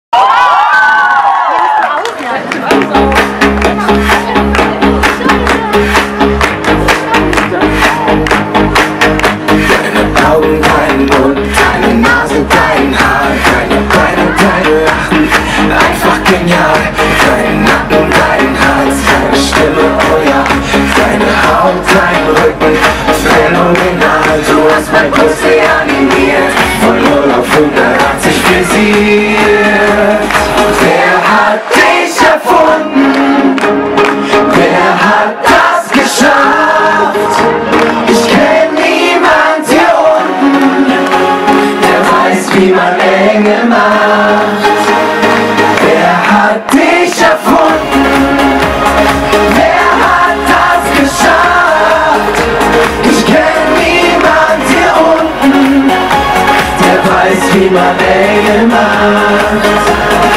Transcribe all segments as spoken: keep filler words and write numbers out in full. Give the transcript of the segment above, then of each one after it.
Augen, dein Mund, deine Nase, dein Haar, deine Beine, dein Lachen, einfach genial. Dein Nacken, dein Hals, deine Stimme, oh ja, deine Haut, dein Rücken, phänomenal. Du hast mein Puls reanimiert, von null auf hundertachtzig frisiert. Wer hat dich erfunden? Wer hat das geschafft? Ich kenn niemand hier unten, der weiß, wie man Enge macht. Wer hat dich erfunden? Wer hat das geschafft? Ich kenn niemand hier unten, der weiß, wie man Enge macht.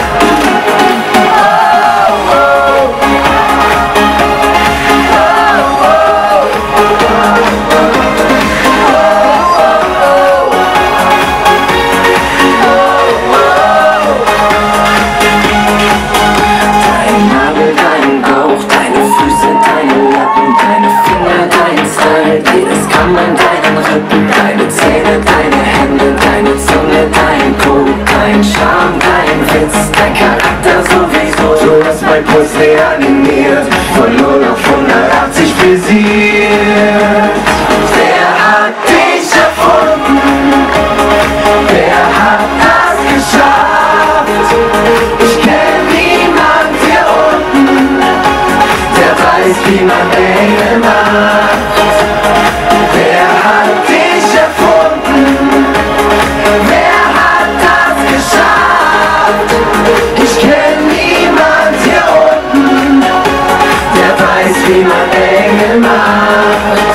Deine Zähne, deine Hände, deine Zunge, dein Po, dein Charme, dein Witz, dein Charakter sowieso. Du hast mein Puls reanimiert, von null auf hundertachtzig frisiert. Wer hat dich erfunden? Wer hat das geschafft? Ich kenn niemand hier unten, der weiß, wie man Dinge macht. Wer hat dich erfunden? Wer hat das geschafft? Ich kenn niemand hier unten, der weiß, wie man Dinge macht.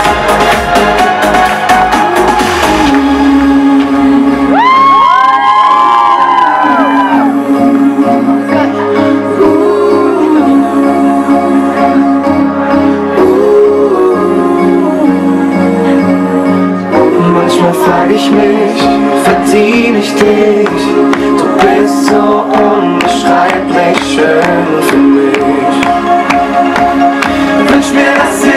Manchmal frag ich mich, verdien ich dich? Du bist so unbeschreiblich schön für mich. Wünsch mir, dass